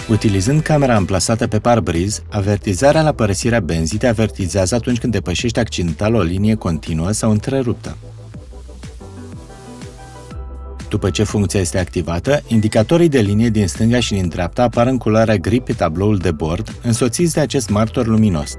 Utilizând camera amplasată pe parbriz, avertizarea la părăsirea benzii te avertizează atunci când depășești accidental o linie continuă sau întreruptă. După ce funcția este activată, indicatorii de linie din stânga și din dreapta apar în culoarea gri pe tabloul de bord, însoțiți de acest martor luminos.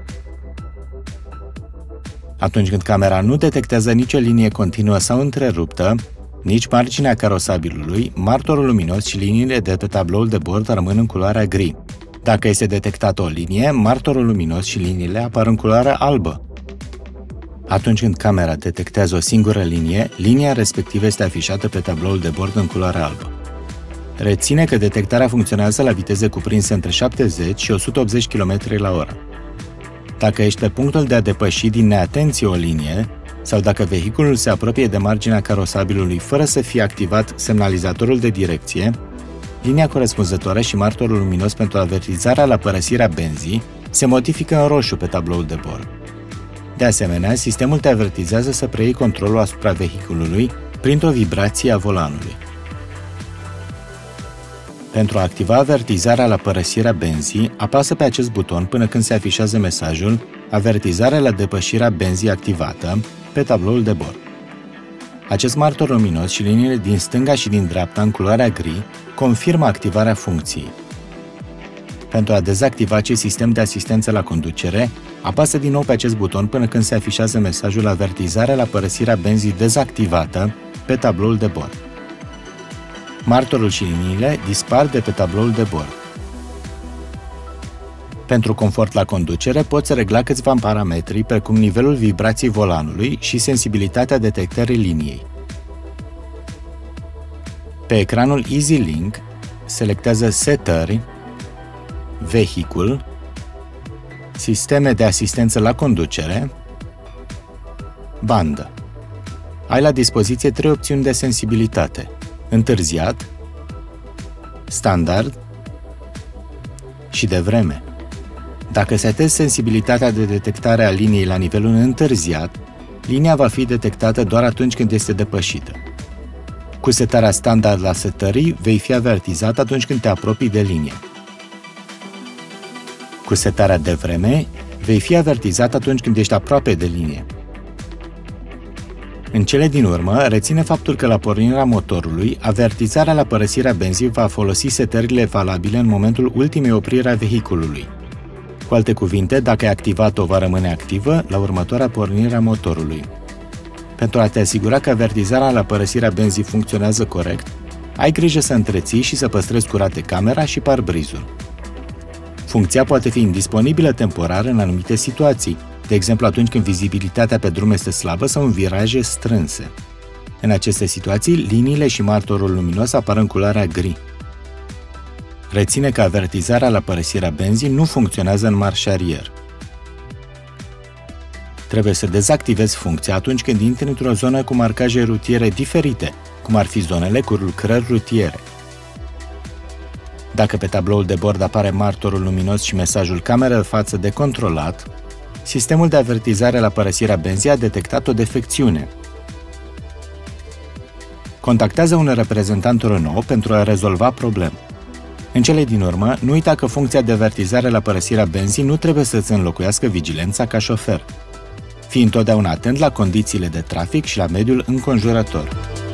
Atunci când camera nu detectează nicio linie continuă sau întreruptă, nici marginea carosabilului, martorul luminos și liniile de pe tabloul de bord rămân în culoarea gri. Dacă este detectată o linie, martorul luminos și liniile apar în culoarea albă. Atunci când camera detectează o singură linie, linia respectivă este afișată pe tabloul de bord în culoarea albă. Reține că detectarea funcționează la viteze cuprinse între 70 și 180 km/h. Dacă ești pe punctul de a depăși din neatenție o linie, sau dacă vehiculul se apropie de marginea carosabilului fără să fie activat semnalizatorul de direcție, linia corespunzătoare și martorul luminos pentru avertizarea la părăsirea benzii se modifică în roșu pe tabloul de bord. De asemenea, sistemul te avertizează să preiei controlul asupra vehiculului printr-o vibrație a volanului. Pentru a activa avertizarea la părăsirea benzii, apasă pe acest buton până când se afișează mesajul "Avertizare la depășirea benzii activată" pe tabloul de bord. Acest martor luminos și liniile din stânga și din dreapta în culoarea gri confirmă activarea funcției. Pentru a dezactiva acest sistem de asistență la conducere, apasă din nou pe acest buton până când se afișează mesajul "Avertizare la părăsirea benzii dezactivată" pe tabloul de bord. Martorul și liniile dispar de pe tabloul de bord. Pentru confort la conducere, poți regla câțiva parametri, precum nivelul vibrației volanului și sensibilitatea detectării liniei. Pe ecranul Easy Link, selectează Setări, Vehicul, Sisteme de asistență la conducere, Bandă. Ai la dispoziție 3 opțiuni de sensibilitate: întârziat, standard și de vreme. Dacă setezi sensibilitatea de detectare a liniei la nivelul întârziat, linia va fi detectată doar atunci când este depășită. Cu setarea standard la setării, vei fi avertizat atunci când te apropii de linie. Cu setarea de vreme, vei fi avertizat atunci când ești aproape de linie. În cele din urmă, reține faptul că la pornirea motorului, avertizarea la părăsirea benzii va folosi setările valabile în momentul ultimei opriri a vehiculului. Cu alte cuvinte, dacă ai activat-o, va rămâne activă la următoarea pornire a motorului. Pentru a te asigura că avertizarea la părăsirea benzii funcționează corect, ai grijă să întreții și să păstrezi curate camera și parbrizul. Funcția poate fi indisponibilă temporar în anumite situații, de exemplu atunci când vizibilitatea pe drum este slabă sau în viraje strânse. În aceste situații, liniile și martorul luminos apar în culoarea gri. Reține că avertizarea la părăsirea benzii nu funcționează în marș arier. Trebuie să dezactivezi funcția atunci când intri într-o zonă cu marcaje rutiere diferite, cum ar fi zonele cu lucrări rutiere. Dacă pe tabloul de bord apare martorul luminos și mesajul cameră de față de controlat, sistemul de avertizare la părăsirea benzii a detectat o defecțiune. Contactează un reprezentant Renault pentru a rezolva problema. În cele din urmă, nu uita că funcția de avertizare la părăsirea benzii nu trebuie să-ți înlocuiască vigilența ca șofer. Fii întotdeauna atent la condițiile de trafic și la mediul înconjurător.